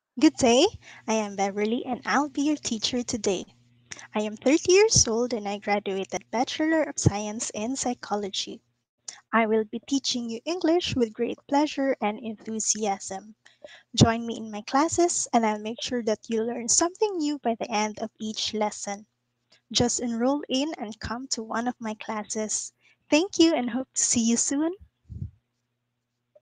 Good day. I am Beverly and I'll be your teacher today. I am 30 years old and I graduated Bachelor of Science in Psychology. I will be teaching you English with great pleasure and enthusiasm. Join me in my classes and I'll make sure that you learn something new by the end of each lesson. Just enroll in and come to one of my classes. Thank you and hope to see you soon.